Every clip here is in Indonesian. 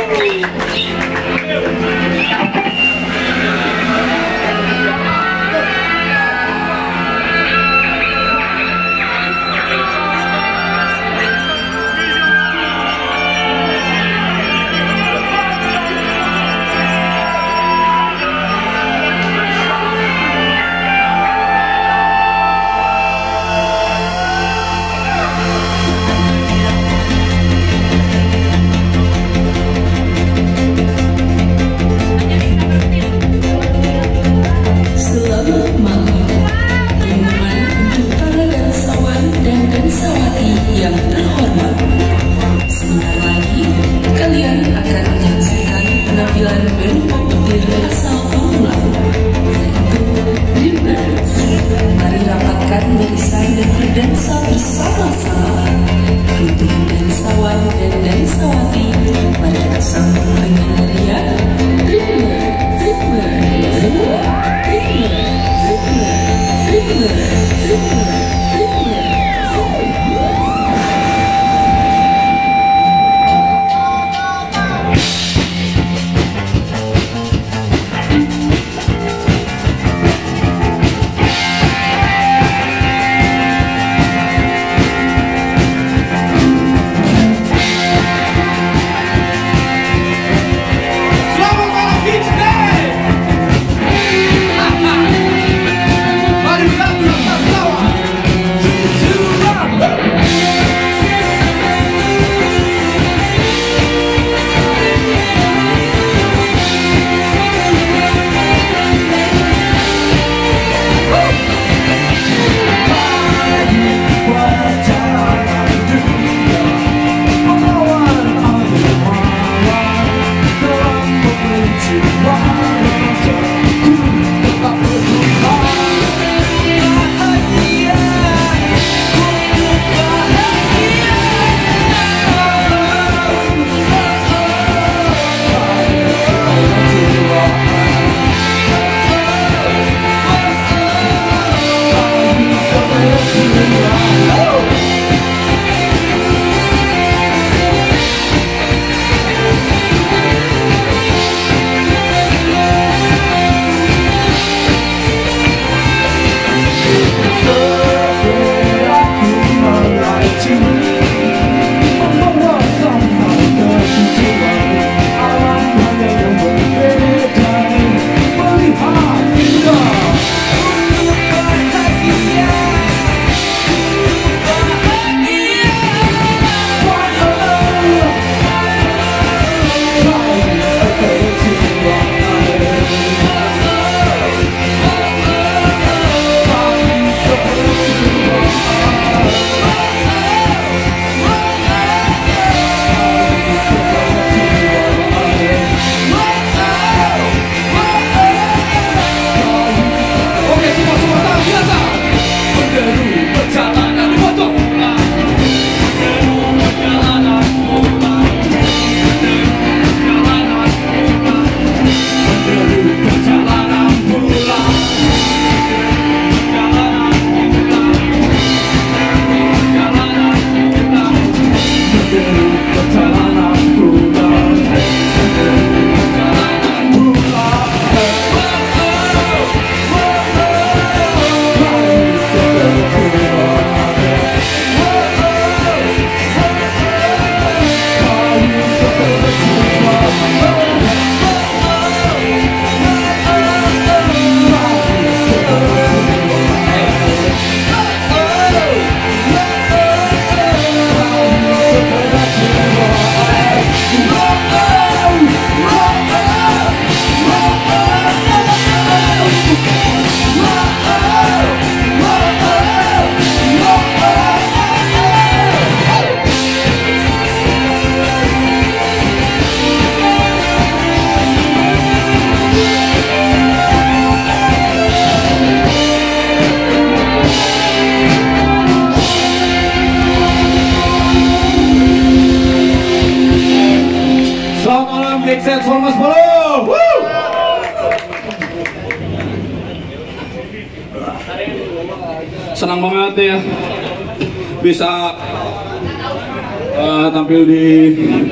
Senang banget ya bisa tampil di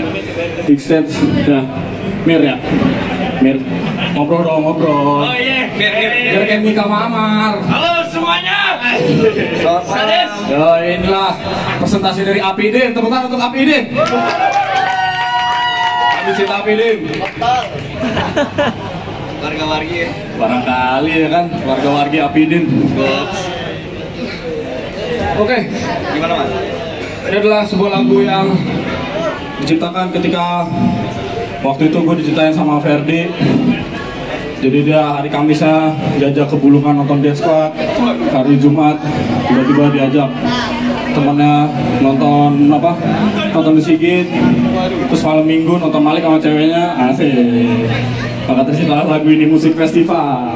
Big stage ya. Mir ya. Mir. Ngobrol dong, ngobrol. Oh iya, Biar kayak Mika Mamar. halo semuanya. Sadis. Yo, inilah presentasi dari Apidin. Tepuk tangan untuk Apidin. Kami cinta Apidin. Warga-wargi. Barangkali ya kan, warga-wargi Apidin. Oke, Gimana mas? ini adalah sebuah lagu yang diciptakan ketika waktu itu gue diceritain sama Ferdi. Jadi dia hari Kamisnya diajak ke Bulungan nonton Death Squad. Hari Jumat tiba-tiba diajak temannya nonton apa? Nonton The Sigit. Terus malam Minggu nonton Malik sama ceweknya. Asik. Maka terciptalah lagu ini, musik festival.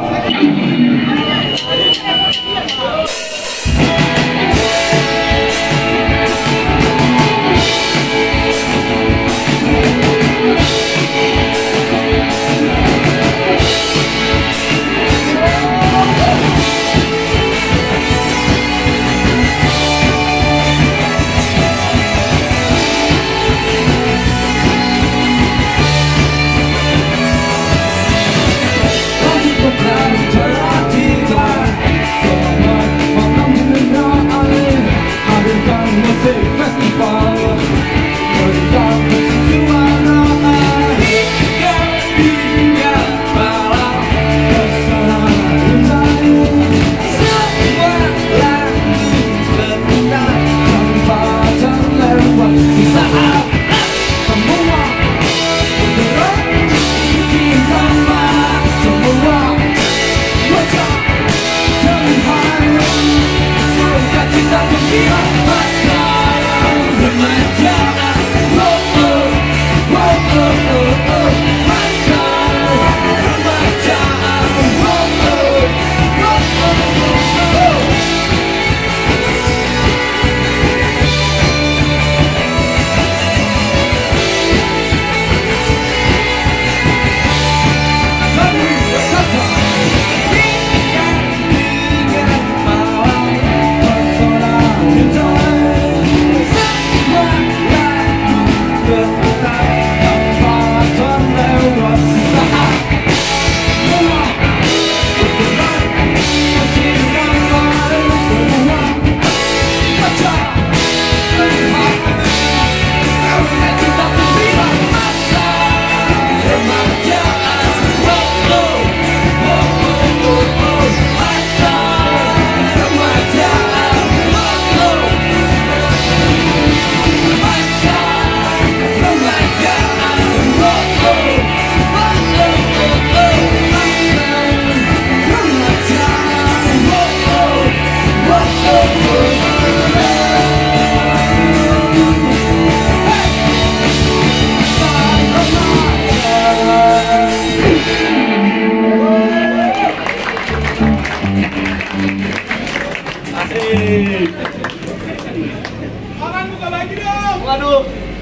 Waduh.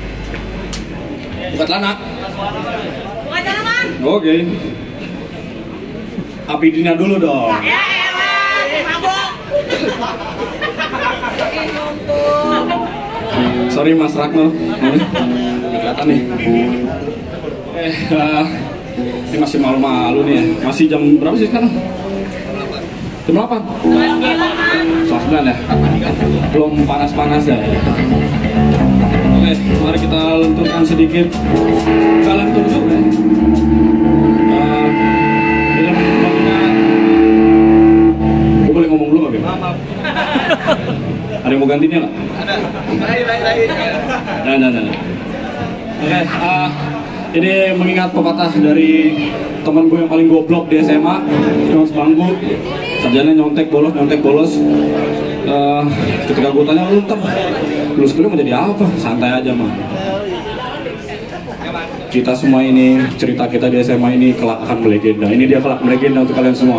Buka celana. Bukan jalanan. Oke. Apidinnya dulu dong. Ya elah, mabok. Sorry Mas Rakno. Kelihatan nih. Ini masih malu-malu nih ya. Masih jam berapa sih sekarang? Jam 8? Jam 9 ya? Belum panas-panas ya? Oke, mari kita lenturkan sedikit. Kalian tunjuk ya. Ini mengingat. Gue boleh ngomong dulu nggak, Bim? Ada yang mau gantinya nggak? Ada. Lain. Nah. Oke, ini mengingat pepatah dari teman gue yang paling goblok di SMA, cuma sebangku, kerjanya nyontek bolos. Ketika gue tanya, lu ntar lulus kuliah mau jadi apa? Santai aja mah. Kita semua ini, cerita kita di SMA ini kelak akan melegenda. Ini dia kelak melegenda untuk kalian semua.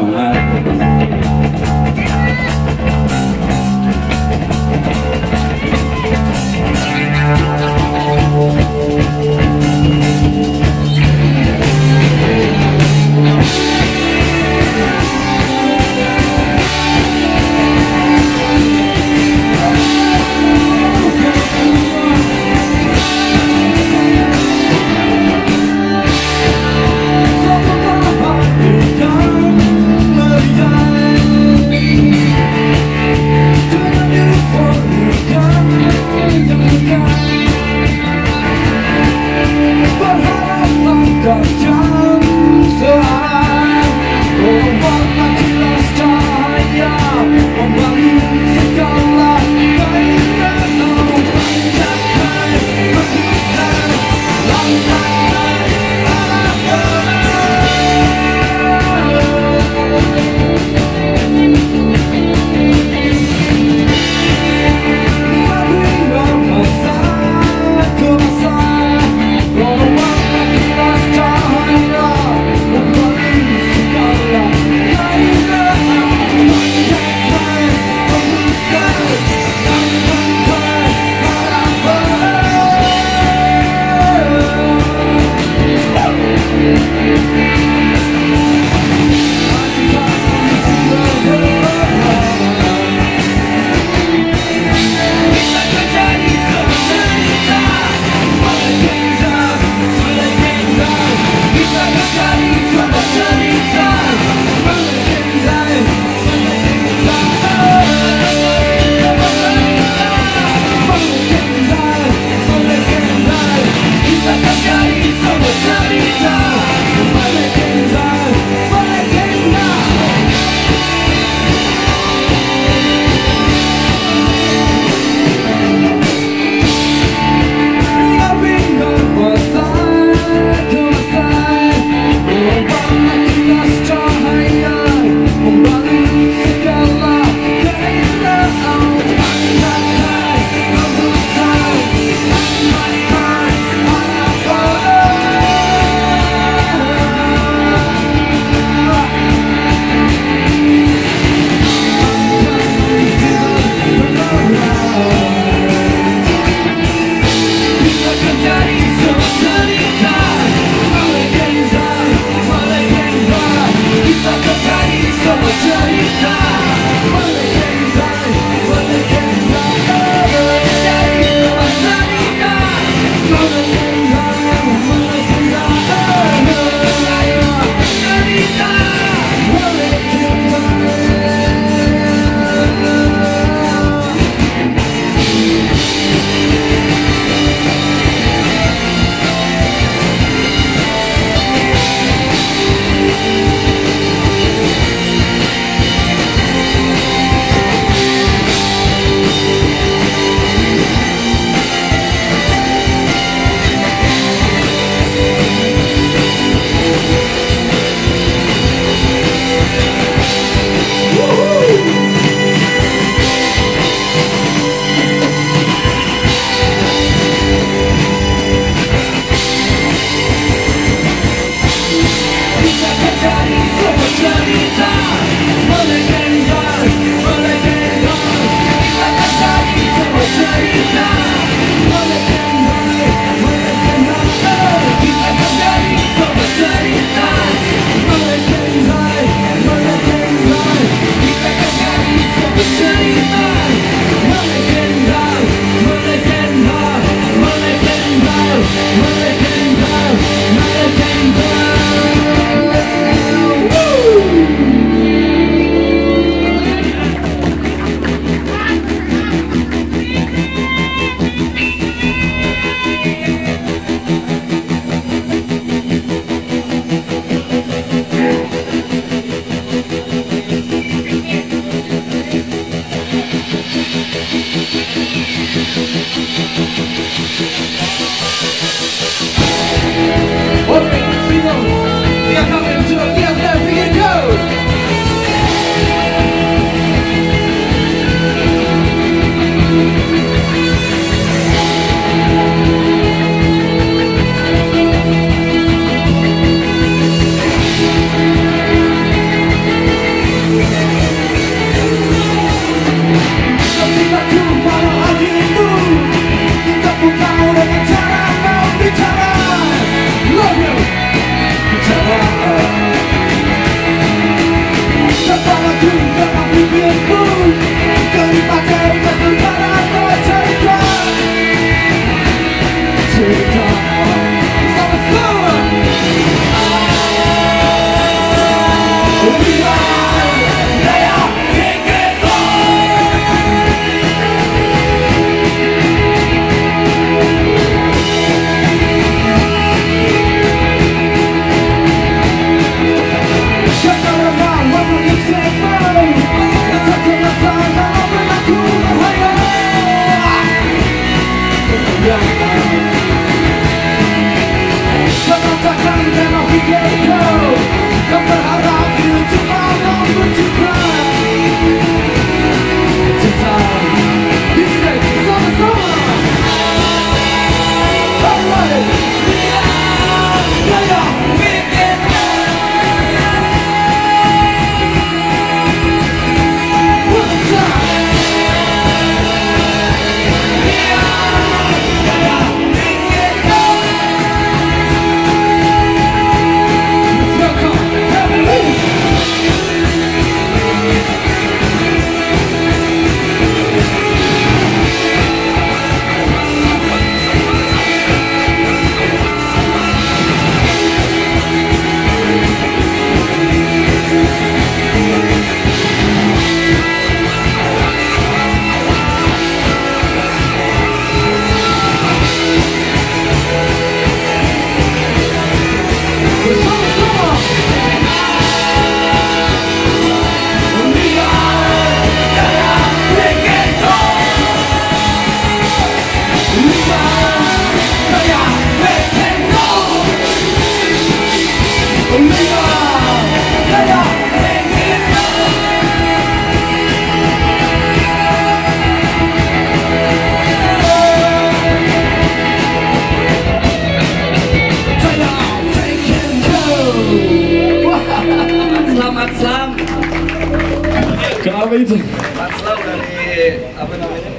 Matslam. Kenapa itu? Matslam dari apa namanya?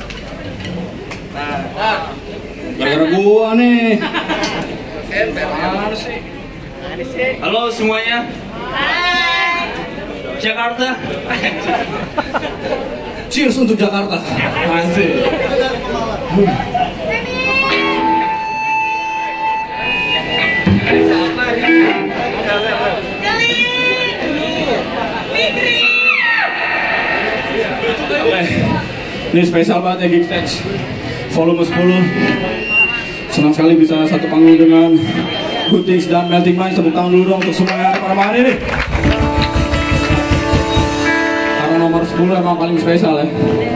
Nah. Gara-gara gua nih. Halo semuanya. Hai. Jakarta. Cheers untuk Jakarta. Asik. Ini spesial banget ya Geek Stage volume 10. Senang sekali bisa satu panggung dengan Gootings dan Melting Minds. Tepuk tangan dulu dong untuk semua yang ada pada malam ini. Karena nomor 10 emang paling spesial ya.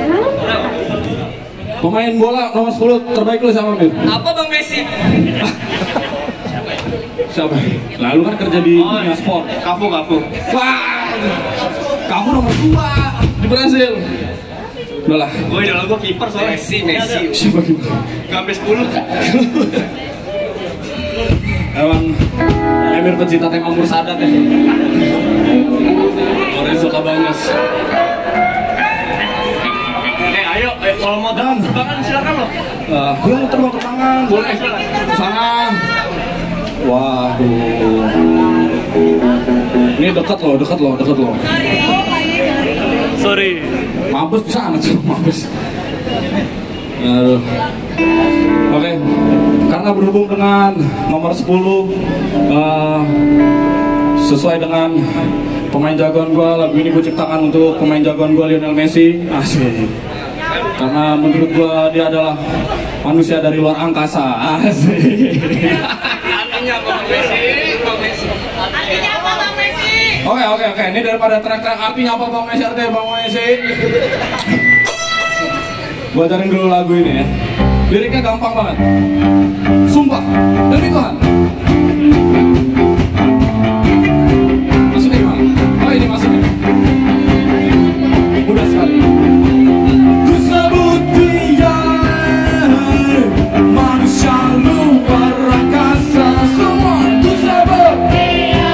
Pemain bola nomor 10 terbaik lu siapa, Mir? Apa Bang Messi? Siapa? Lalu kan kerja di dunia sport. Kapu. Wah, kamu nomor 2 di Brasil. Udah lah. Gue idola gue kiper soalnya. Messi. Siapa gitu? Gak sampai 10. Emang Emir pecinta tema Mursadat ya. Lorenzo Cabanas. Ayo, kalau mau terbang silakan loh. Gue mau terbang ke tangan, boleh ke sana. Waduh. Ini dekat loh. Sorry. Mampus di sana tuh, mampus. Aduh. Oke, karena berhubung dengan nomor 10 sesuai dengan pemain jagoan gue, lagu ini gue ciptakan untuk pemain jagoan gue Lionel Messi. Asik. Karena menurut gue dia adalah manusia dari luar angkasa. Asik. Artinya Bang Messi. Artinya apa Bang Messi? Oke. Ini daripada track-track artinya apa Bang Messi, artinya Bang Messi. Gue ajarin dulu lagu ini ya. Liriknya gampang banget. Sumpah, demi Tuhan. Masuknya gimana? Oh ini masuknya. Mudah sekali. Ku sebut dia manusia luar angkasa. Semua ku sebut dia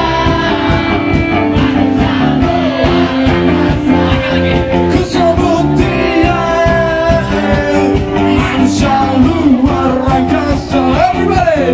manusia luar angkasa. Ku sebut dia manusia luar angkasa. Everybody.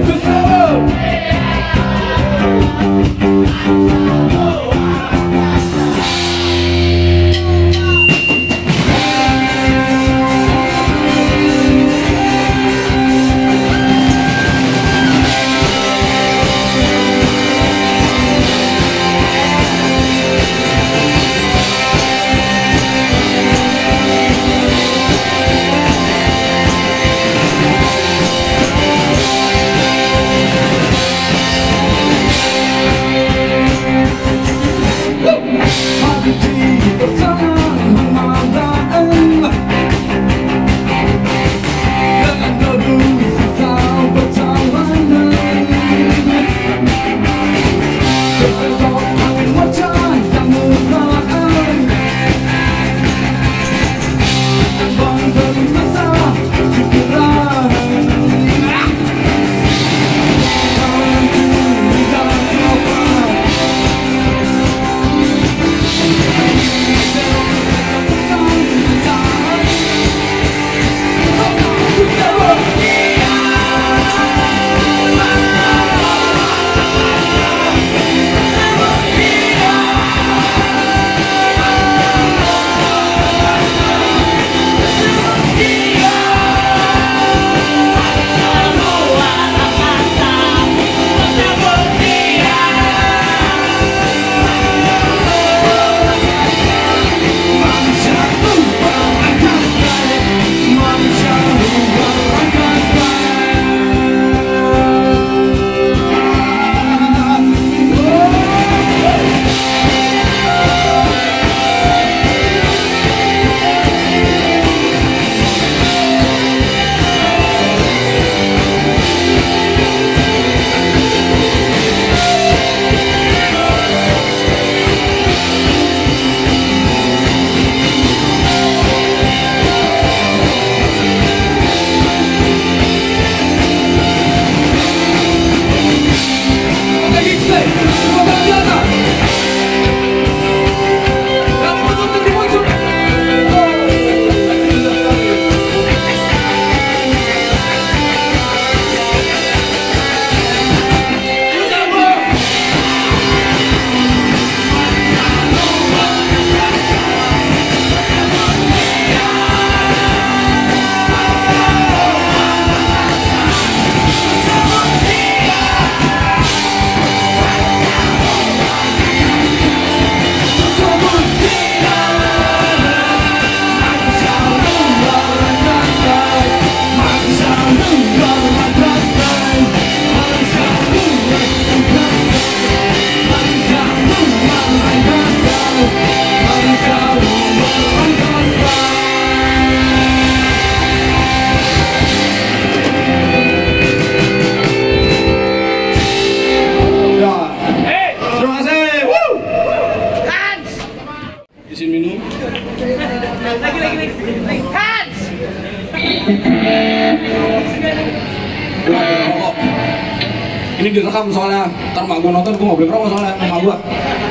Ini direkam soalnya, ntar mak gue nonton gue gak boleh ngerokok soalnya sama gue.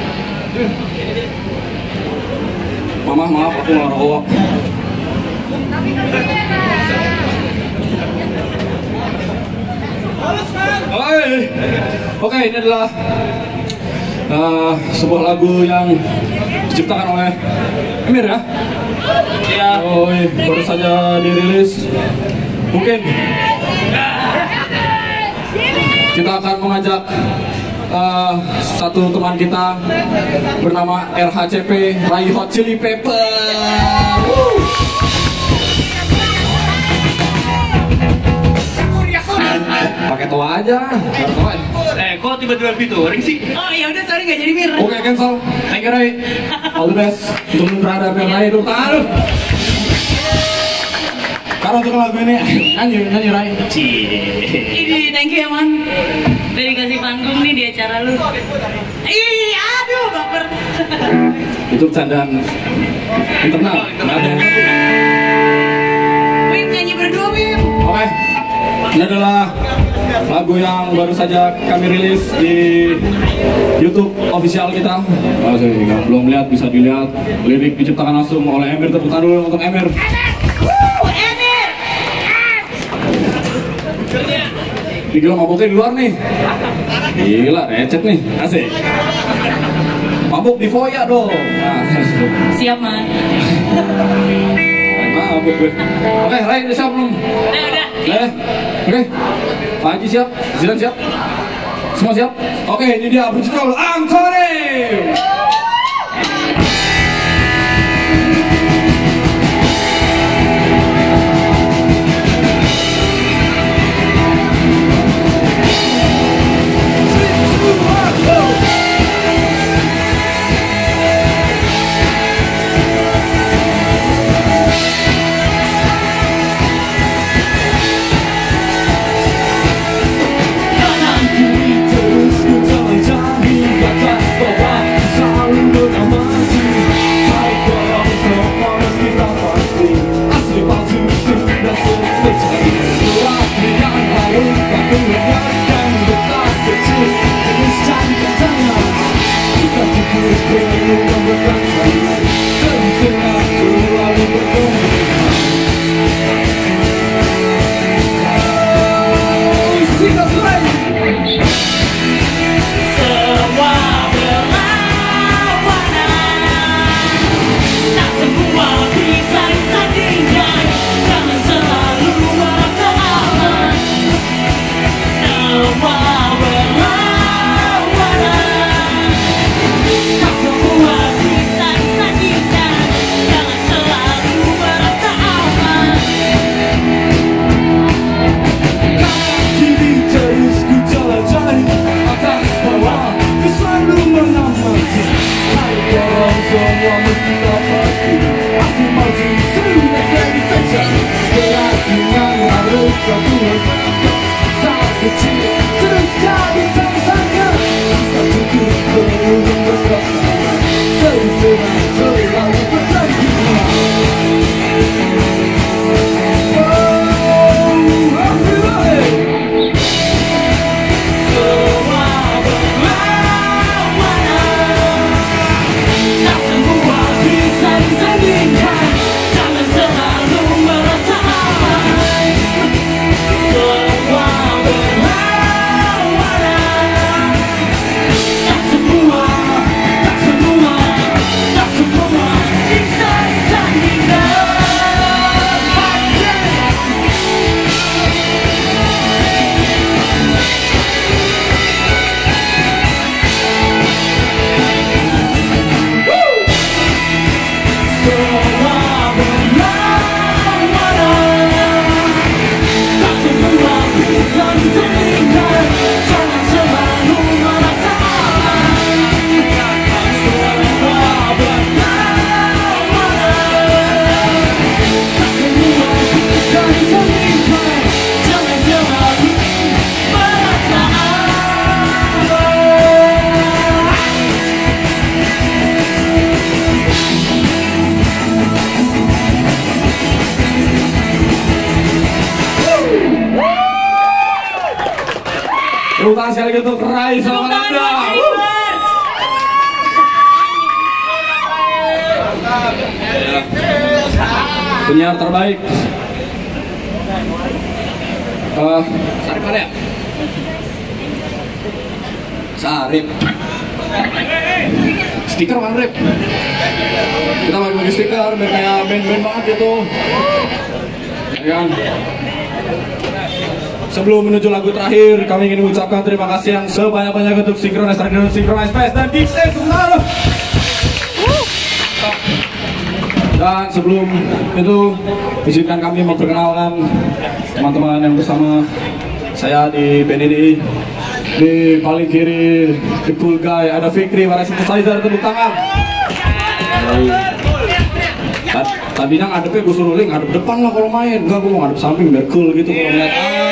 Mama maaf aku gak ngerokok. Oke, ini adalah sebuah lagu yang diciptakan oleh Emir ya. Iya. Oh, baru saja dirilis. Mungkin kita akan mengajak satu teman kita bernama RHCP, Rai Hot Chili Pepper. Pakai toa aja. Kok tiba-tiba featuring sih? Oh ya udah sorry nggak jadi Mir. Oke, cancel. Thank you, Rai. All the best untuk berada di Rai itu. Taruh. Karena untuk lagu ini nyanyi Rai. Ini thank you ya Man. Udah dikasih panggung nih di acara lu. Ih, aduh baper. Itu candaan internal. Nggak ada yang ngerti. Wim nyanyi berdua Wim. Oke, ini adalah lagu yang baru saja kami rilis di YouTube official kita. Oh, sorry, belum lihat bisa dilihat. Lirik diciptakan langsung oleh Emir. Tepuk tangan dulu untuk Emir. Emir. Gila mabuknya di luar nih. Gila, recet nih. Asik. Mabuk di foya dong. Nah. Siap Man. Mabuk gue. Oke, Rai udah siap belum? Udah. Oke. Pak Haji siap? Zidan siap? Semua siap? Oke, ini dia berjudul Anthony. Semua mesti pasti. Asli maju sudah jadi fashion. Kelakuan harus kau buat. Saat kecil terus Tepuk tangan sekali lagi untuk Rai sama Anda. Penyiar terbaik. Sarip mana ya? Sarip. Stiker mana Rip? Kita bagi stiker biar kayak band-band banget gitu. Ya kan? Sebelum menuju lagu terakhir, kami ingin mengucapkan terima kasih yang sebanyak-banyaknya untuk Synchronize Radio, Synchronize Fest dan Geek Stage. Dan sebelum itu, izinkan kami memperkenalkan teman-teman yang bersama saya di BNDI. Di paling kiri, the cool guy, ada Fikri, para synthesizer, tepuk tangan. Tadinya ngadepnya gue suruh link, ngadep depan lah kalau main. Enggak, gue mau ngadep samping biar cool gitu kalau ngeliat.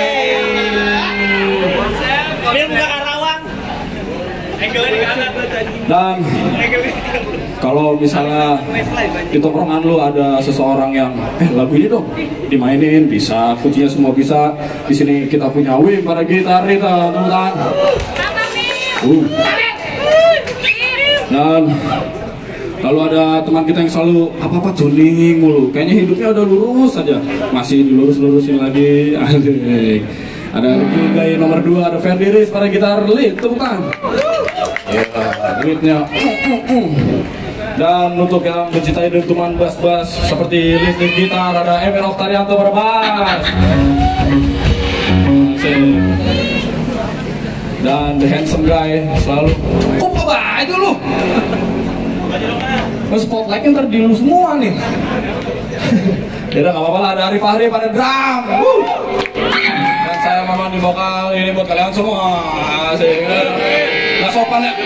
Biar buka karawang. Angle di kanan. Dan kalau misalnya di tongkrongan lu ada seseorang yang lagu ini dong dimainin, bisa, kuncinya semua bisa. Di sini kita punya Wim pada gitar itu, teman-teman. Dan lalu ada teman kita yang selalu apa-apa tuning mulu, kayaknya hidupnya udah lurus saja, masih dilurus-lurusin lagi. Asik. Ada guy nomor 2, ada Ferdiris pada gitar lead, tepuk tangan. Ya, leadnya. Dan untuk yang mencintai dentuman bass-bass seperti lead gitar, ada Emil Oktarianto pada bass. Dan the handsome guy selalu. Kok apa itu lu? Spotlightnya ntar di lu semua nih. Ya udah, gak apa-apa lah, ada Arif Fahri pada drum. Dan saya Maman di vokal, ini buat kalian semua. Asik. Gak sopan ya.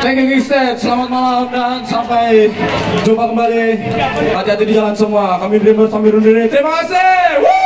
Thank you Gangster, selamat malam dan sampai jumpa kembali. Hati-hati di jalan semua. Kami Dreamers sambil undur diri. Terima kasih. Woo!